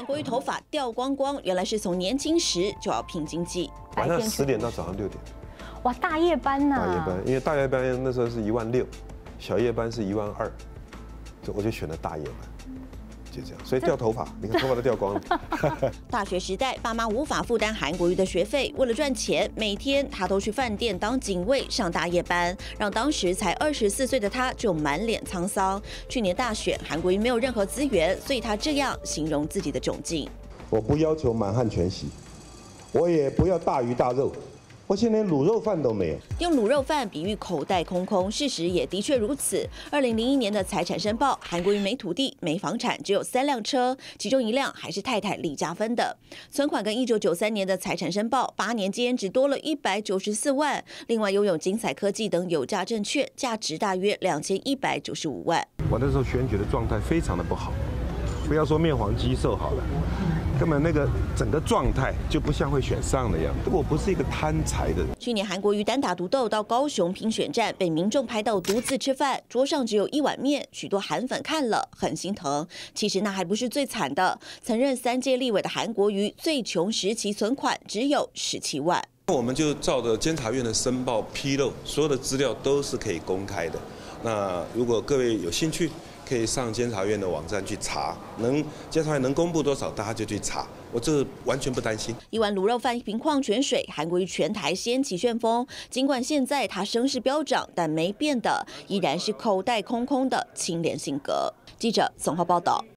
韩国瑜头发掉光光，原来是从年轻时就要拼经济。 晚上10点到早上6点。 哇，大夜班呐！ 大夜班，因为大夜班那时候是16000，小夜班是12000，我就选了大夜班。 就这样，所以掉头发，你看头发都掉光了。 大学时代，爸妈无法负担韩国瑜的学费，为了赚钱，每天他都去饭店当警卫，上大夜班，让当时才24岁的他就满脸沧桑。去年大选，韩国瑜没有任何资源，所以他这样形容自己的窘境： 我不要求满汉全席，我也不要大鱼大肉。 我现在连卤肉饭都没有， 用卤肉饭比喻口袋空空，事实也的确如此。2001年的财产申报，韩国瑜没土地、没房产，只有3辆车，其中1辆还是太太李嘉芬的。存款跟1993年的财产申报，8年间只多了194万。另外拥有精彩科技等有价证券，价值大约2195万。 我那时候选举的状态非常的不好，不要说面黄肌瘦好了。 根本那个整个状态就不像会选上的样子。我不是一个贪财的人。 去年韩国瑜单打独斗到高雄拼选战，被民众拍到独自吃饭，桌上只有1碗面，许多韩粉看了很心疼。其实那还不是最惨的，曾任3届立委的韩国瑜，最穷时期存款只有17万。 我们就照着监察院的申报披露，所有的资料都是可以公开的。那如果各位有兴趣， 可以上监察院的网站去查，监察院能公布多少，大家就去查。我这完全不担心。1 碗卤肉饭，1瓶矿泉水，韩国瑜全台掀起旋风。尽管现在他声势飙涨，但没变的依然是口袋空空的清廉性格。记者宋浩报道。